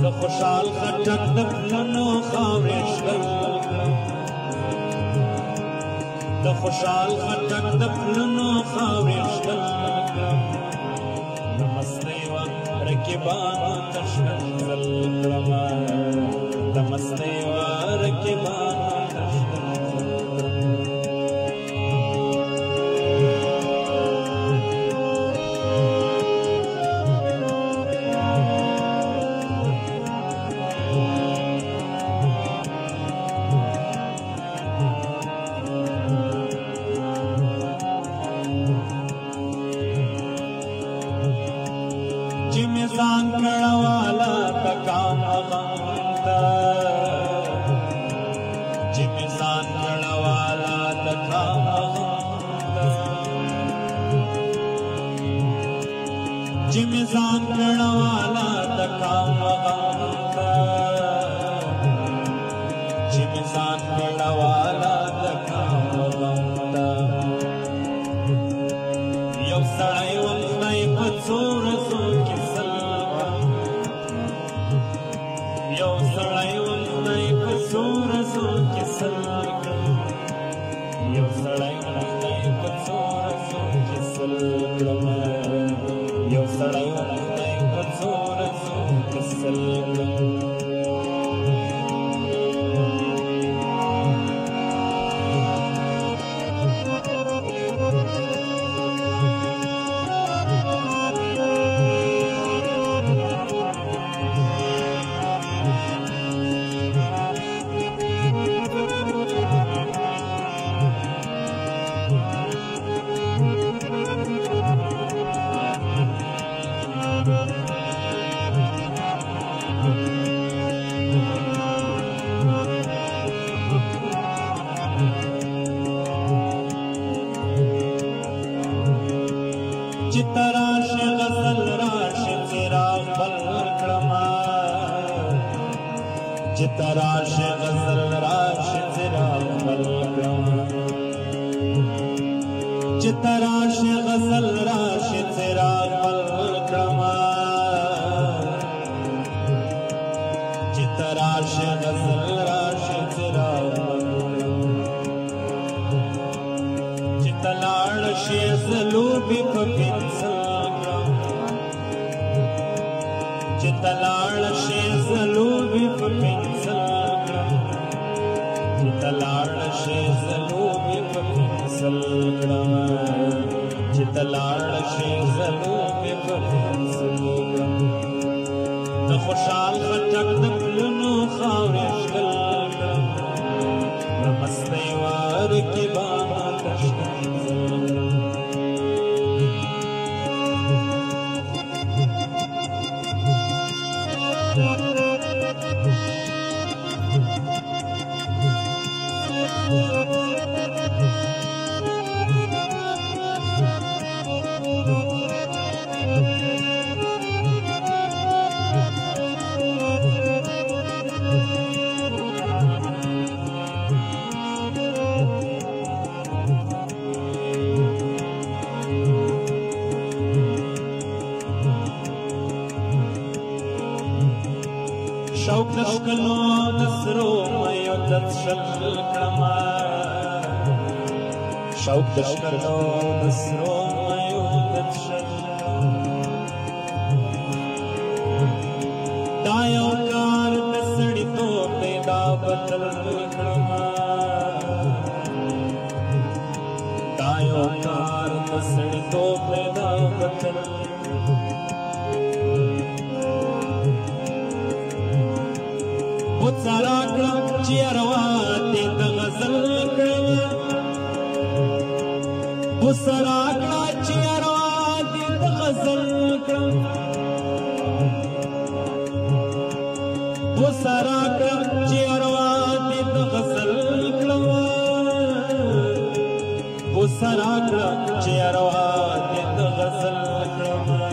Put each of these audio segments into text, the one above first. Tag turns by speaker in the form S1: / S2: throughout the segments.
S1: د خوشحال خټک د پلونو خاورې شول د خوشحال خټک د پلونو خاورې شول د مستۍ وه رقیبانو ته ښکنځل کړمه د مستۍ وه رقیبانو ته ښکنځل چې مې ځان کړه والا د کام غم ته چې مې ځان کړه والا د کام غم ته چې مې ځان کړه والا د کام غم ته چې مې ځان کړه والا د کام غم ته یو سړی وم خدای په څو ورځو کې یو سړی وم خدای په څو ورځو کې سل کړم یو سړی وم خدای په څو ورځو کې سل کړم یو سړی وم خدای په څو ورځو کې سل کړم چې ته راشې غزل راشې څراغ بل کړمه چې ته راشې غزل راشې څراغ بل کړمه چې ته راشې غزل راشې څراغ بل کړمه چې ته راشې غزل راشې څراغ بل چې ته لاړ شې زه لوبې په پنسل کړم چې ته لاړ شې زه لوبې په پنسل کړم چې ته لاړ شې زه لوبې په پنسل کړم چې ته لاړ شې زه لوبې په پنسل کړم د خوشحال خټک د پلونو خاورې شل کړم د مستۍ وه رقیبانو ته ښکنځل کړم شوق د ښکلو د سرو میو دد شل کړمه شوق د ښکلو د سرو میو دد شل دا یو کار د سړیتوب دی دا بدل کړمه دا یو کار د سړیتوب دی دا بدل بوڅه راکړه چې اروا دې د غزل کړمه بوڅه راکړه چې اروا دې د غزل کړمه بوڅه راکړه چې اروا دې د غزل کړمه بوڅه راکړه چې اروا دې د غزل کړمه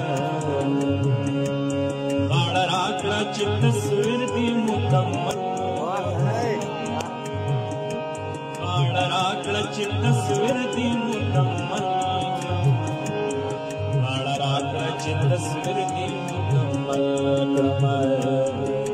S1: غاړه راکړه چې تصویر دې مکمل غاړه راکړه چې تصویر دې مکمل غاړه راکړه چې تصویر دې مکمل کړمه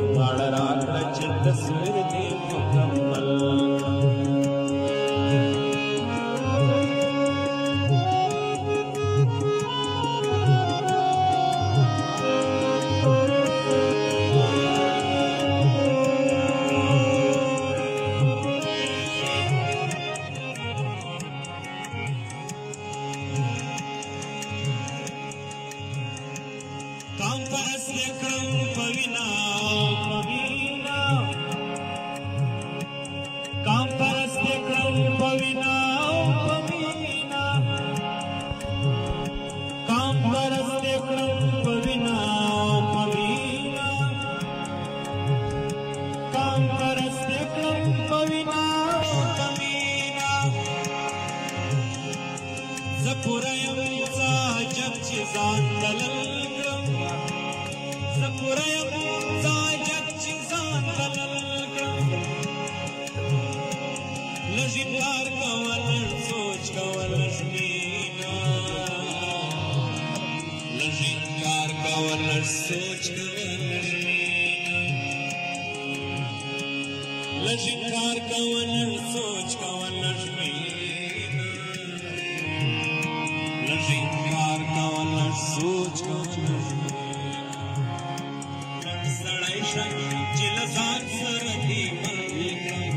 S1: پرست کړم په وینا په وینا کام پرست کړم په وینا په وینا کام پرست کړم په وینا په وینا کام پرست کړم په وینا په وینا زه پوره یم څه عجب چې ځان دلل کړم زه پوره یم څه عجب چې ځان دلل کړم لږ انکار کوه لږ سوچ کوه لږ مینه لږ انکار کوه لږ سوچ کوه لږ مینه لږ انکار کوه لږ سوچ کوه لږ مینه لږ انکار کوه لږ سوچ کوه لږ مینه لږ سړی شه چې له ځان سره دې مل کړم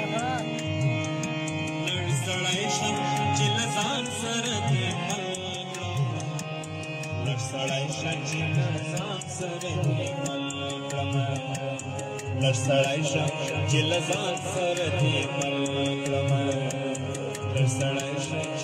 S1: لږ سړی شه چې له ځان سره دې مل کړم لږ سړی شه چې له ځان سره دې مل کړم لږ سړی شه چې له ځان سره دې مل کړم لږ سړی شه